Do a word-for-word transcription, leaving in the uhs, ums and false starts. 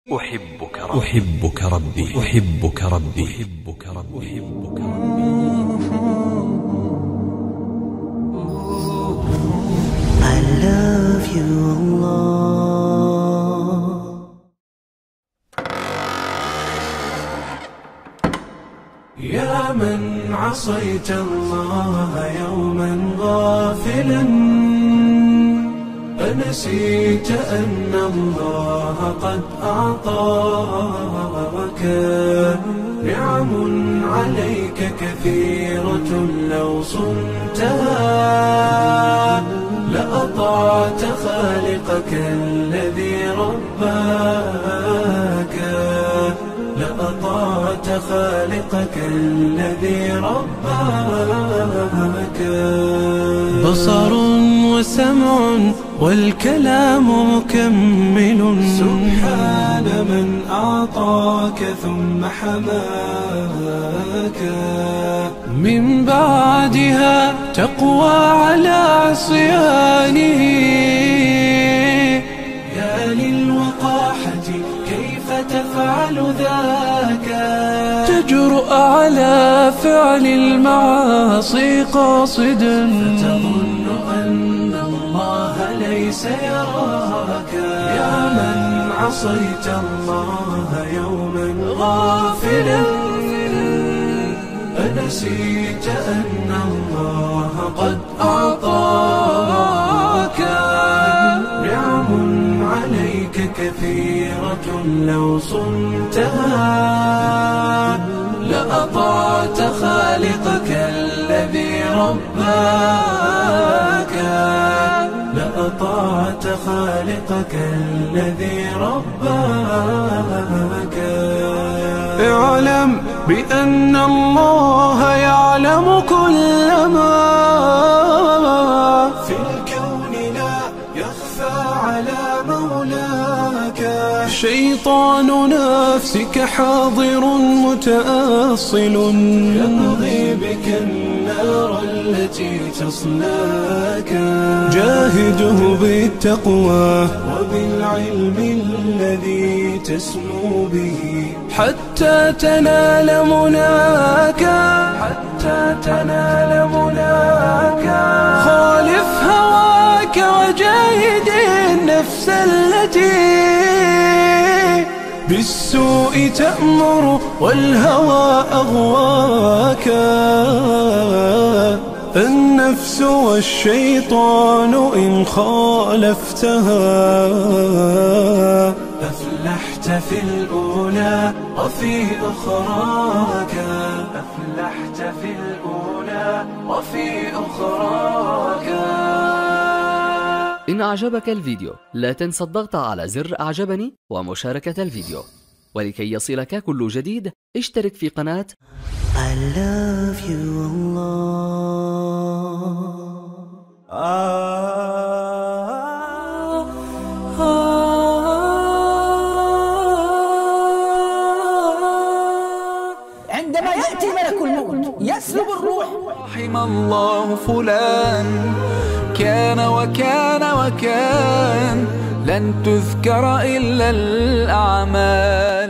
أحبك ربي أحبك ربي أحبك ربي أحبك ربي أحبك ربي. I love you Allah. يا من عصيت الله يوما غافلا أنسيت أن الله قد أعطاك نعم عليك كثيرة لو صنتها لأطعت خالقك الذي رباك لأطعت خالقك الذي رباك. بصر وسمع والكلام مكمل سبحان من أعطاك ثم حماك من بعدها تقوى على عصيانه يا للوقاحة كيف تفعل ذاك تجرؤ على فعل المعاصي قاصدا فتظن أن الله ليس يراك يا من عصيت الله يوما غافلا أنسيت أن الله قد أعطاك نعم عليك كثيرة لو صنتها لأطعت خالقك الذي رباك لأطعت خالقك الذي رباك. اعلم بأن الله يعلم كل ما في الكون لا يخفى على مولاك شيطان نفسك حاضر متأصل يقضي بك النار التي تصلاك جاهده بالتقوى وبالعلم الذي تسمو به حتى تنال مناك حتى تنال مناك. خالف هواك وجاهد النفس التي بالسوء تأمر والهوى أغواك النفس والشيطان إن خالفتها أفلحت في الأولى وفي أخراك أفلحت في الأولى وفي أخراك. إن أعجبك الفيديو لا تنسى الضغط على زر أعجبني ومشاركة الفيديو، ولكي يصلك كل جديد اشترك في قناة I love you Allah. عندما يأتي ملك الموت يسلب الروح رحم الله فلان كان وكان وكان لن تذكر إلا الأعمال.